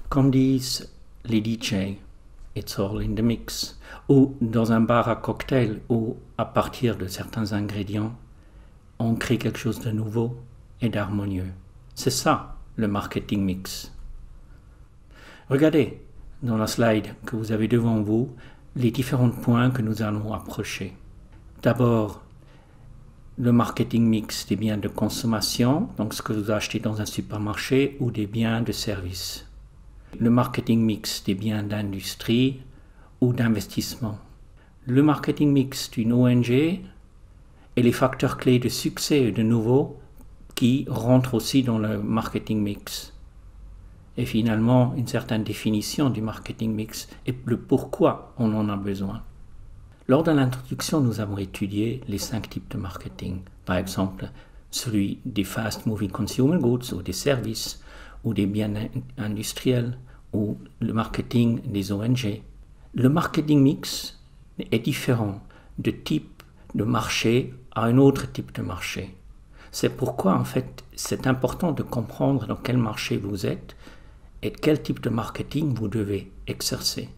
Comme disent les DJ, it's all in the mix. Ou dans un bar à cocktail où, à partir de certains ingrédients, on crée quelque chose de nouveau et d'harmonieux. C'est ça, le marketing mix. Regardez dans la slide que vous avez devant vous les différents points que nous allons approcher. D'abord, le marketing mix des biens de consommation, donc ce que vous achetez dans un supermarché ou des biens de service. Le marketing mix des biens d'industrie ou d'investissement. Le marketing mix d'une ONG et les facteurs clés de succès et de nouveau qui rentrent aussi dans le marketing mix. Et finalement, une certaine définition du marketing mix et le pourquoi on en a besoin. Lors de l'introduction, nous avons étudié les 5 types de marketing. Par exemple, celui des fast-moving consumer goods ou des services ou des biens industriels ou le marketing des ONG. Le marketing mix est différent de type de marché à un autre type de marché. C'est pourquoi, en fait, c'est important de comprendre dans quel marché vous êtes et quel type de marketing vous devez exercer.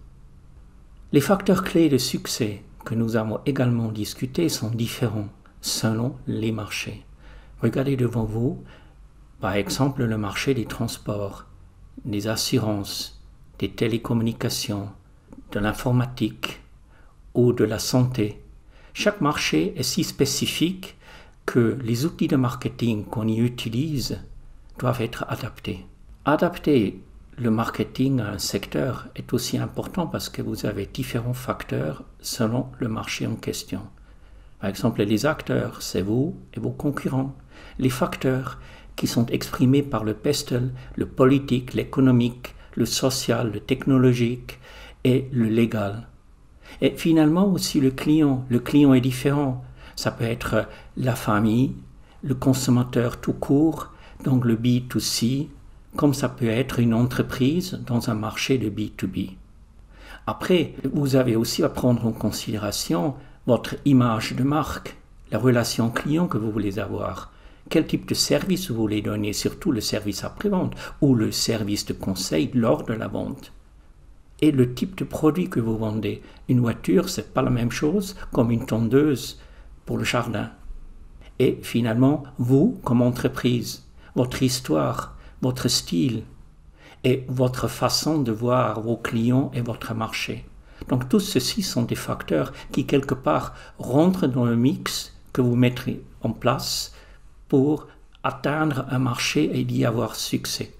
Les facteurs clés de succès que nous avons également discutés sont différents selon les marchés. Regardez devant vous, par exemple, le marché des transports, des assurances, des télécommunications, de l'informatique ou de la santé. Chaque marché est si spécifique que les outils de marketing qu'on y utilise doivent être adaptés. Adapter le marketing à un secteur est aussi important parce que vous avez différents facteurs selon le marché en question. Par exemple, les acteurs, c'est vous et vos concurrents. Les facteurs qui sont exprimés par le pestle, le politique, l'économique, le social, le technologique et le légal. Et finalement aussi le client. Le client est différent. Ça peut être la famille, le consommateur tout court, donc le B2C, comme ça peut être une entreprise dans un marché de B2B. Après, vous avez aussi à prendre en considération votre image de marque, la relation client que vous voulez avoir, quel type de service vous voulez donner, surtout le service après-vente ou le service de conseil lors de la vente. Et le type de produit que vous vendez. Une voiture, c'est pas la même chose comme une tondeuse pour le jardin. Et finalement, vous, comme entreprise, votre histoire, votre style et votre façon de voir vos clients et votre marché. Donc tout ceci sont des facteurs qui quelque part rentrent dans le mix que vous mettrez en place pour atteindre un marché et d'y avoir succès.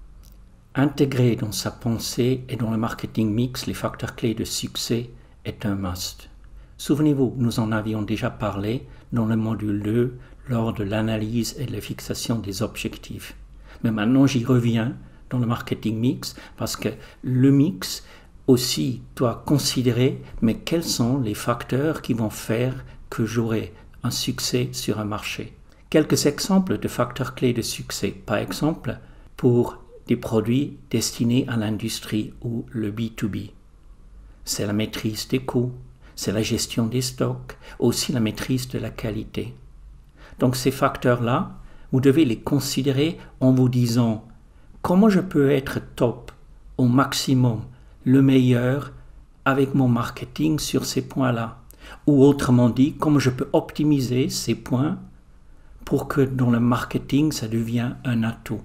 Intégrer dans sa pensée et dans le marketing mix les facteurs clés de succès est un must. Souvenez-vous, nous en avions déjà parlé dans le module 2 lors de l'analyse et de la fixation des objectifs. Mais maintenant, j'y reviens dans le marketing mix parce que le mix aussi doit considérer mais quels sont les facteurs qui vont faire que j'aurai un succès sur un marché. Quelques exemples de facteurs clés de succès. Par exemple, pour des produits destinés à l'industrie ou le B2B. C'est la maîtrise des coûts, c'est la gestion des stocks, aussi la maîtrise de la qualité. Donc ces facteurs-là, vous devez les considérer en vous disant comment je peux être top, au maximum, le meilleur avec mon marketing sur ces points-là. Ou autrement dit, comment je peux optimiser ces points pour que dans le marketing, ça devienne un atout.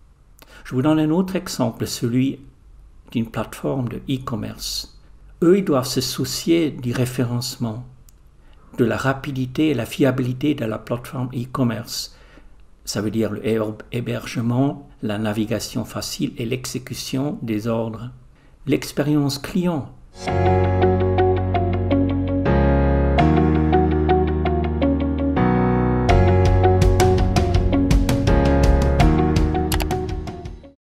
Je vous donne un autre exemple, celui d'une plateforme de e-commerce. Eux, ils doivent se soucier du référencement, de la rapidité et la fiabilité de la plateforme e-commerce. Ça veut dire l'hébergement, la navigation facile et l'exécution des ordres. L'expérience client.